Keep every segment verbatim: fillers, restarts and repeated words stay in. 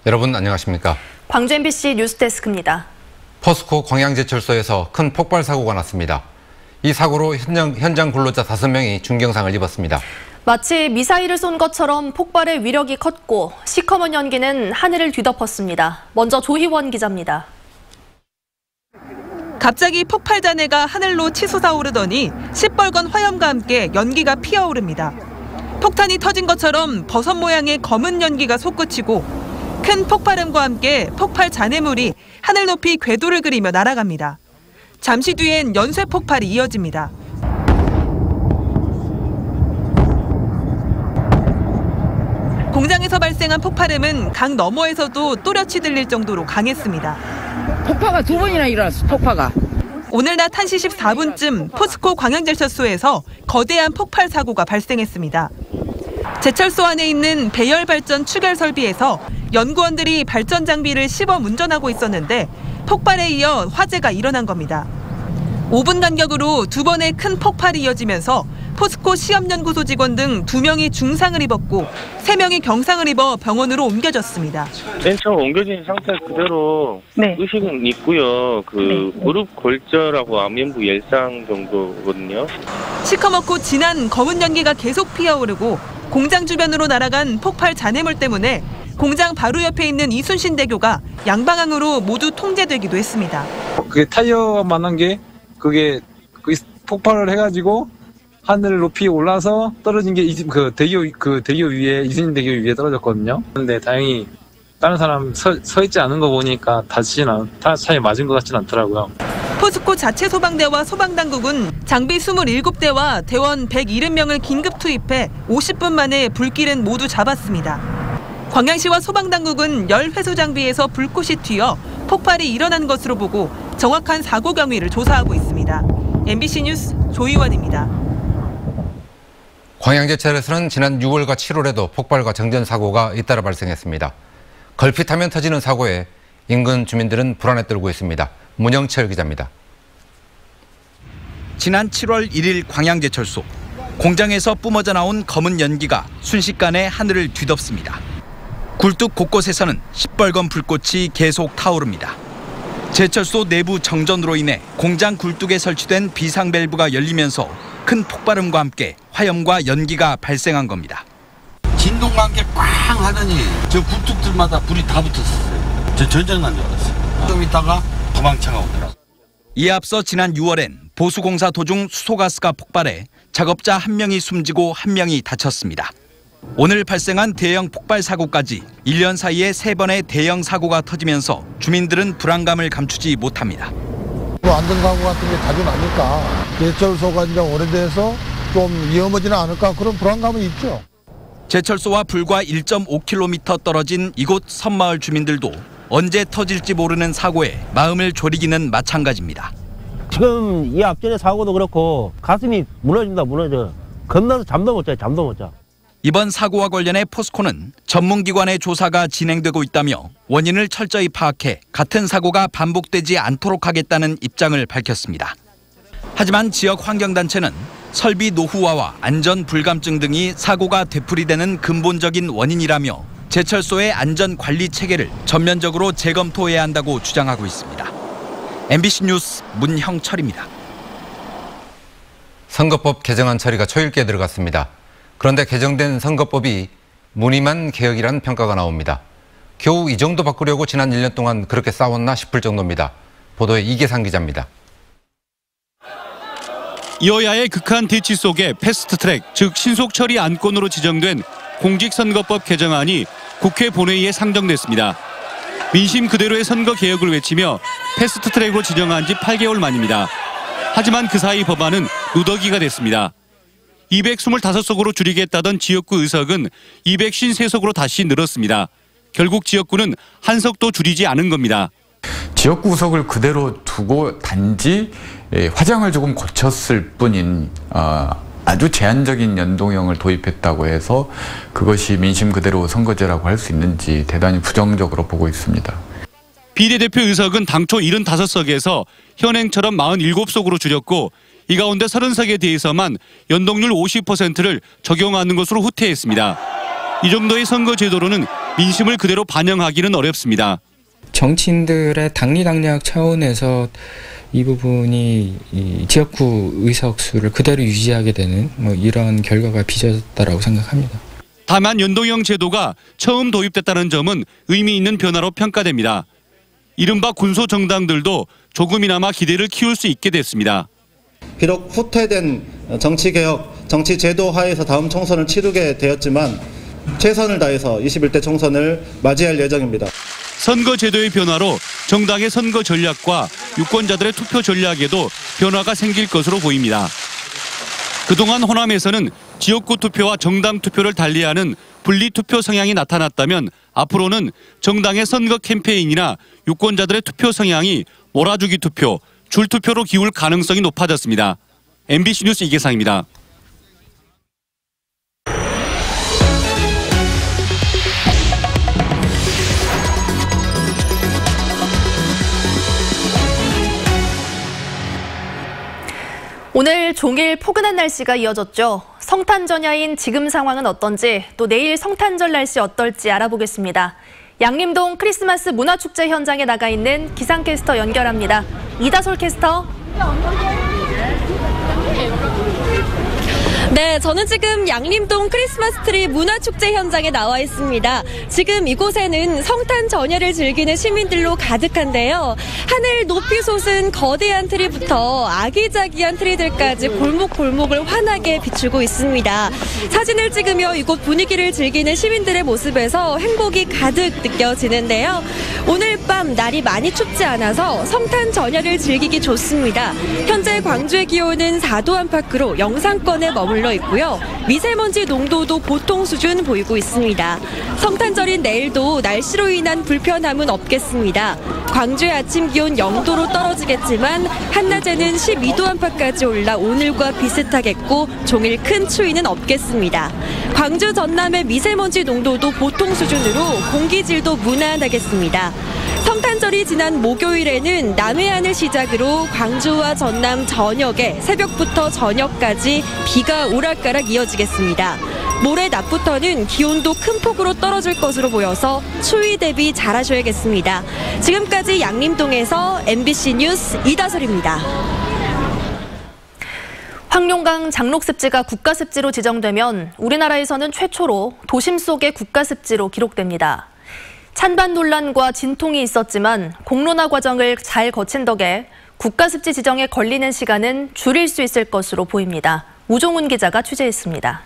여러분 안녕하십니까? 광주 엠비씨 뉴스데스크입니다. 포스코 광양제철소에서 큰 폭발 사고가 났습니다. 이 사고로 현장, 현장 근로자 다섯 명이 중경상을 입었습니다. 마치 미사일을 쏜 것처럼 폭발의 위력이 컸고 시커먼 연기는 하늘을 뒤덮었습니다. 먼저 조희원 기자입니다. 갑자기 폭발 잔해가 하늘로 치솟아 오르더니 시뻘건 화염과 함께 연기가 피어오릅니다. 폭탄이 터진 것처럼 버섯 모양의 검은 연기가 솟구치고 큰 폭발음과 함께 폭발 잔해물이 하늘 높이 궤도를 그리며 날아갑니다. 잠시 뒤엔 연쇄 폭발이 이어집니다. 공장에서 발생한 폭발음은 강 너머에서도 또렷이 들릴 정도로 강했습니다. 폭파가 두 번이나 일어났어, 폭파가. 오늘 낮 한 시 십사 분쯤 포스코 광양제철소에서 거대한 폭발 사고가 발생했습니다. 제철소 안에 있는 배열 발전 추결 설비에서 연구원들이 발전 장비를 시범 운전하고 있었는데 폭발에 이어 화재가 일어난 겁니다. 오 분 간격으로 두 번의 큰 폭발이 이어지면서 포스코 시험연구소 직원 등 두 명이 중상을 입었고 세 명이 경상을 입어 병원으로 옮겨졌습니다. 맨 처음 옮겨진 상태 그대로 네. 의식은 있고요. 그 네. 무릎 골절하고 안면부 열상 정도거든요. 시커멓고 진한 검은 연기가 계속 피어오르고 공장 주변으로 날아간 폭발 잔해물 때문에 공장 바로 옆에 있는 이순신대교가 양방향으로 모두 통제되기도 했습니다. 그게 타이어만한 게 그게 폭발을 해가지고 하늘 높이 올라서 떨어진 게 그 대교 그 대교 위에 이순신대교 위에 떨어졌거든요. 그런데 다행히 다른 사람 서, 서 있지 않은 거 보니까 다치나 차에 맞은 것 같진 않더라고요. 포스코 자체 소방대와 소방당국은 장비 이십칠 대와 대원 백칠십 명을 긴급 투입해 오십 분 만에 불길은 모두 잡았습니다. 광양시와 소방당국은 열 회수 장비에서 불꽃이 튀어 폭발이 일어난 것으로 보고 정확한 사고 경위를 조사하고 있습니다. 엠비씨 뉴스 조희원입니다. 광양제철에서는 지난 유월과 칠월에도 폭발과 정전 사고가 잇따라 발생했습니다. 걸핏하면 터지는 사고에 인근 주민들은 불안에 떨고 있습니다. 문영철 기자입니다. 지난 칠월 일일 광양제철소. 공장에서 뿜어져 나온 검은 연기가 순식간에 하늘을 뒤덮습니다. 굴뚝 곳곳에서는 시뻘건 불꽃이 계속 타오릅니다. 제철소 내부 정전으로 인해 공장 굴뚝에 설치된 비상 밸브가 열리면서 큰 폭발음과 함께 화염과 연기가 발생한 겁니다. 진동과 함께 꽝 하더니 저 굴뚝들마다 불이 다 붙었어요. 저 전쟁 난 줄 알았어요. 좀 있다가 도망차가 오더라고요. 이에 앞서 지난 유월엔 보수공사 도중 수소가스가 폭발해 작업자 한 명이 숨지고 한 명이 다쳤습니다. 오늘 발생한 대형 폭발 사고까지 일 년 사이에 세 번의 대형 사고가 터지면서 주민들은 불안감을 감추지 못합니다. 뭐 안전사고 같은 게 자주 나니까 제철소가 이제 오래돼서 좀 위험하지는 않을까 그런 불안감은 있죠. 제철소와 불과 일 점 오 킬로미터 떨어진 이곳 섬마을 주민들도 언제 터질지 모르는 사고에 마음을 졸이기는 마찬가지입니다. 지금 이 앞전의 사고도 그렇고 가슴이 무너진다 무너져. 겁나서 잠도 못 자요. 잠도 못 자. 이번 사고와 관련해 포스코는 전문기관의 조사가 진행되고 있다며 원인을 철저히 파악해 같은 사고가 반복되지 않도록 하겠다는 입장을 밝혔습니다. 하지만 지역 환경단체는 설비 노후화와 안전 불감증 등이 사고가 되풀이되는 근본적인 원인이라며 제철소의 안전 관리 체계를 전면적으로 재검토해야 한다고 주장하고 있습니다. 엠비씨 뉴스 문형철입니다. 선거법 개정안 처리가 초읽기에 들어갔습니다. 그런데 개정된 선거법이 무늬만 개혁이라는 평가가 나옵니다. 겨우 이 정도 바꾸려고 지난 일 년 동안 그렇게 싸웠나 싶을 정도입니다. 보도에 이계상 기자입니다. 여야의 극한 대치 속에 패스트트랙, 즉 신속 처리 안건으로 지정된 공직선거법 개정안이 국회 본회의에 상정됐습니다. 민심 그대로의 선거 개혁을 외치며 패스트트랙으로 지정한 지 팔 개월 만입니다. 하지만 그 사이 법안은 누더기가 됐습니다. 이백이십오 석으로 줄이겠다던 지역구 의석은 이백오십삼 석으로 다시 늘었습니다. 결국 지역구는 한 석도 줄이지 않은 겁니다. 지역구 의석을 그대로 두고 단지 화장을 조금 고쳤을 뿐인 아주 제한적인 연동형을 도입했다고 해서 그것이 민심 그대로 선거제라고 할 수 있는지 대단히 부정적으로 보고 있습니다. 비례대표 의석은 당초 칠십오 석에서 현행처럼 사십칠 석으로 줄였고 이 가운데 삼십 석에 대해서만 연동률 오십 퍼센트를 적용하는 것으로 후퇴했습니다. 이 정도의 선거 제도로는 민심을 그대로 반영하기는 어렵습니다. 정치인들의 당리당략 차원에서 이 부분이 이 지역구 의석수를 그대로 유지하게 되는 뭐 이런 결과가 빚어졌다라고 생각합니다. 다만 연동형 제도가 처음 도입됐다는 점은 의미 있는 변화로 평가됩니다. 이른바 군소 정당들도 조금이나마 기대를 키울 수 있게 됐습니다. 비록 후퇴된 정치개혁, 정치제도 하에서 다음 총선을 치르게 되었지만 최선을 다해서 이십일 대 총선을 맞이할 예정입니다. 선거 제도의 변화로 정당의 선거 전략과 유권자들의 투표 전략에도 변화가 생길 것으로 보입니다. 그동안 호남에서는 지역구 투표와 정당 투표를 달리하는 분리투표 성향이 나타났다면 앞으로는 정당의 선거 캠페인이나 유권자들의 투표 성향이 몰아주기 투표, 줄투표로 기울 가능성이 높아졌습니다. 엠비씨 뉴스 이계상입니다. 오늘 종일 포근한 날씨가 이어졌죠. 성탄 전야인 지금 상황은 어떤지, 또 내일 성탄절 날씨 어떨지 알아보겠습니다. 양림동 크리스마스 문화축제 현장에 나가 있는 기상캐스터 연결합니다. 이다솔 캐스터. 네, 저는 지금 양림동 크리스마스 트리 문화축제 현장에 나와 있습니다. 지금 이곳에는 성탄 전야를 즐기는 시민들로 가득한데요. 하늘 높이 솟은 거대한 트리부터 아기자기한 트리들까지 골목골목을 환하게 비추고 있습니다. 사진을 찍으며 이곳 분위기를 즐기는 시민들의 모습에서 행복이 가득 느껴지는데요. 오늘 밤 날이 많이 춥지 않아서 성탄 전야를 즐기기 좋습니다. 현재 광주의 기온은 사 도 안팎으로 영상권에 머물러 있고요. 미세먼지 농도도 보통 수준 보이고 있습니다. 성탄절인 내일도 날씨로 인한 불편함은 없겠습니다. 광주의 아침 기온 영 도로 떨어지겠지만 한낮에는 십이 도 안팎까지 올라 오늘과 비슷하겠고 종일 큰 추위는 없겠습니다. 광주 전남의 미세먼지 농도도 보통 수준으로 공기질도 무난하겠습니다. 성탄절이 지난 목요일에는 남해안을 시작으로 광주와 전남 전역에 새벽부터 저녁까지 비가 오락가락 이어지겠습니다. 모레 낮부터는 기온도 큰 폭으로 떨어질 것으로 보여서 추위 대비 잘하셔야겠습니다. 지금까지 양림동에서 엠비씨 뉴스 이다솔입니다. 황룡강 장록습지가 국가습지로 지정되면 우리나라에서는 최초로 도심 속의 국가습지로 기록됩니다. 찬반 논란과 진통이 있었지만 공론화 과정을 잘 거친 덕에 국가습지 지정에 걸리는 시간은 줄일 수 있을 것으로 보입니다. 우종훈 기자가 취재했습니다.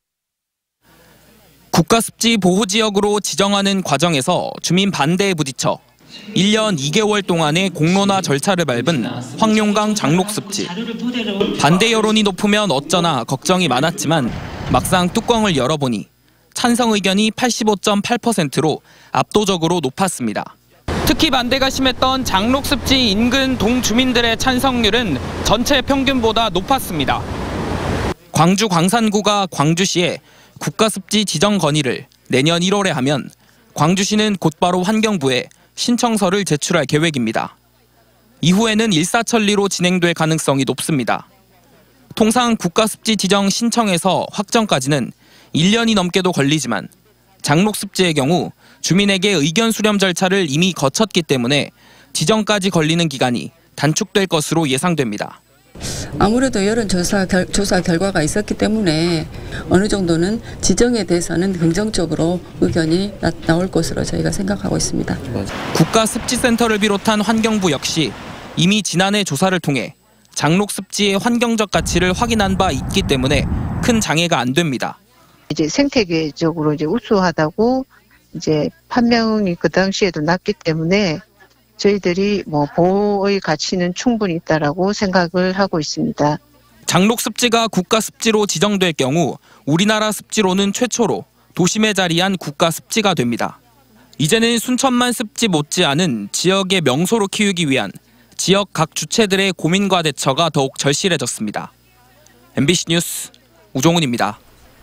국가습지 보호지역으로 지정하는 과정에서 주민 반대에 부딪혀 일 년 이 개월 동안의 공론화 절차를 밟은 황룡강 장록습지. 반대 여론이 높으면 어쩌나 걱정이 많았지만 막상 뚜껑을 열어보니 찬성 의견이 팔십오 점 팔 퍼센트로 압도적으로 높았습니다. 특히 반대가 심했던 장록습지 인근 동주민들의 찬성률은 전체 평균보다 높았습니다. 광주 광산구가 광주시에 국가습지 지정 건의를 내년 일월에 하면 광주시는 곧바로 환경부에 신청서를 제출할 계획입니다. 이후에는 일사천리로 진행될 가능성이 높습니다. 통상 국가습지 지정 신청에서 확정까지는 일 년이 넘게도 걸리지만 장록습지의 경우 주민에게 의견 수렴 절차를 이미 거쳤기 때문에 지정까지 걸리는 기간이 단축될 것으로 예상됩니다. 아무래도 여론조사 결, 조사 결과가 있었기 때문에 어느 정도는 지정에 대해서는 긍정적으로 의견이 나, 나올 것으로 저희가 생각하고 있습니다. 국가습지센터를 비롯한 환경부 역시 이미 지난해 조사를 통해 장록습지의 환경적 가치를 확인한 바 있기 때문에 큰 장애가 안 됩니다. 이제 생태계적으로 이제 우수하다고 이제 판명이 그 당시에도 났기 때문에 저희들이 뭐 보호의 가치는 충분히 있다라고 생각을 하고 있습니다. 장록습지가 국가습지로 지정될 경우 우리나라 습지로는 최초로 도심에 자리한 국가습지가 됩니다. 이제는 순천만 습지 못지않은 지역의 명소로 키우기 위한 지역 각 주체들의 고민과 대처가 더욱 절실해졌습니다. 엠비씨 뉴스 우종훈입니다.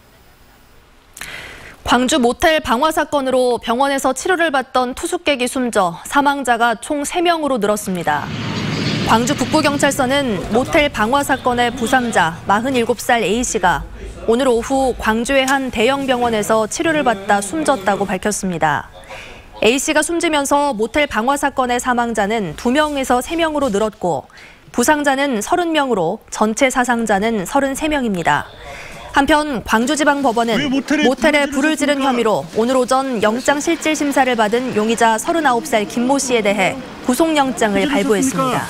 광주 모텔 방화 사건으로 병원에서 치료를 받던 투숙객이 숨져 사망자가 총 세 명으로 늘었습니다. 광주 북부경찰서는 모텔 방화 사건의 부상자 마흔일곱 살 A씨가 오늘 오후 광주의 한 대형 병원에서 치료를 받다 숨졌다고 밝혔습니다. A씨가 숨지면서 모텔 방화 사건의 사망자는 두 명에서 세 명으로 늘었고 부상자는 서른 명으로 전체 사상자는 서른세 명입니다. 한편 광주지방법원은 모텔에, 모텔에 불을 지른 혐의로 오늘 오전 영장실질심사를 받은 용의자 서른아홉 살 김모 씨에 대해 구속영장을 발부했습니다.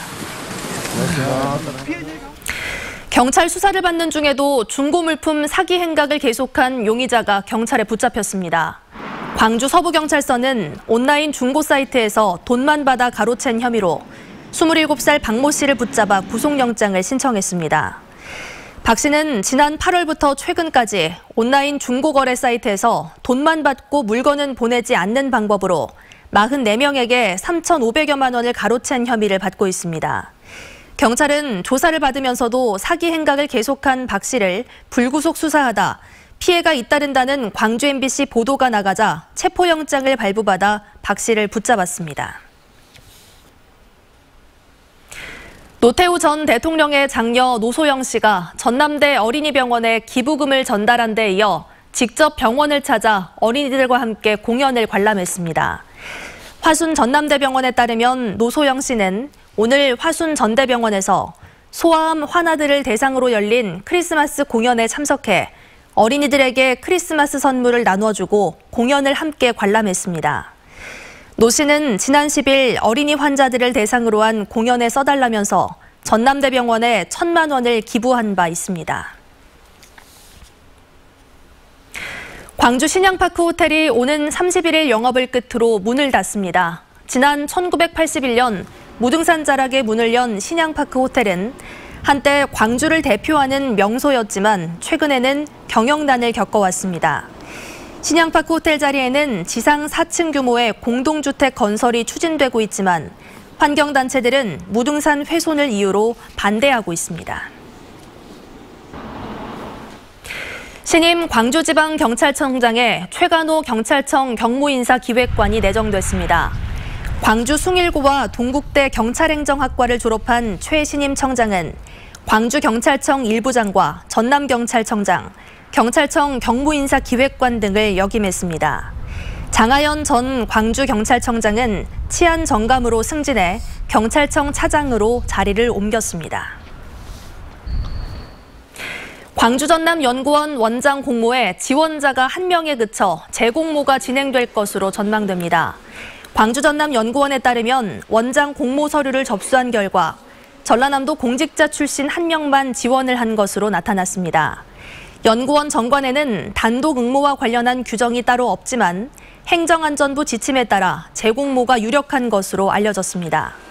경찰 수사를 받는 중에도 중고물품 사기 행각을 계속한 용의자가 경찰에 붙잡혔습니다. 광주 서부경찰서는 온라인 중고 사이트에서 돈만 받아 가로챈 혐의로 스물일곱 살 박모 씨를 붙잡아 구속영장을 신청했습니다. 박 씨는 지난 팔월부터 최근까지 온라인 중고거래 사이트에서 돈만 받고 물건은 보내지 않는 방법으로 사십사 명에게 삼천오백여만 원을 가로챈 혐의를 받고 있습니다. 경찰은 조사를 받으면서도 사기 행각을 계속한 박 씨를 불구속 수사하다 피해가 잇따른다는 광주 엠비씨 보도가 나가자 체포영장을 발부받아 박 씨를 붙잡았습니다. 노태우 전 대통령의 장녀 노소영 씨가 전남대 어린이병원에 기부금을 전달한 데 이어 직접 병원을 찾아 어린이들과 함께 공연을 관람했습니다. 화순 전남대병원에 따르면 노소영 씨는 오늘 화순 전대병원에서 소아암 환아들을 대상으로 열린 크리스마스 공연에 참석해 어린이들에게 크리스마스 선물을 나눠주고 공연을 함께 관람했습니다. 노 씨는 지난 십일 어린이 환자들을 대상으로 한 공연에 써달라면서 전남대병원에 천만 원을 기부한 바 있습니다. 광주 신양파크 호텔이 오는 삼십일 일 영업을 끝으로 문을 닫습니다. 지난 천구백팔십일 년 무등산 자락에 문을 연 신양파크 호텔은 한때 광주를 대표하는 명소였지만 최근에는 경영난을 겪어왔습니다. 신양파크 호텔 자리에는 지상 사 층 규모의 공동주택 건설이 추진되고 있지만 환경단체들은 무등산 훼손을 이유로 반대하고 있습니다. 신임 광주지방경찰청장에 최간호 경찰청 경무인사기획관이 내정됐습니다. 광주 숭일고와 동국대 경찰행정학과를 졸업한 최 신임 청장은 광주경찰청 일부장과 전남경찰청장, 경찰청 경무인사기획관 등을 역임했습니다. 장하연 전 광주경찰청장은 치안 정감으로 승진해 경찰청 차장으로 자리를 옮겼습니다. 광주전남연구원 원장 공모에 지원자가 한 명에 그쳐 재공모가 진행될 것으로 전망됩니다. 광주전남연구원에 따르면 원장 공모 서류를 접수한 결과 전라남도 공직자 출신 한 명만 지원을 한 것으로 나타났습니다. 연구원 정관에는 단독 응모와 관련한 규정이 따로 없지만 행정안전부 지침에 따라 재공모가 유력한 것으로 알려졌습니다.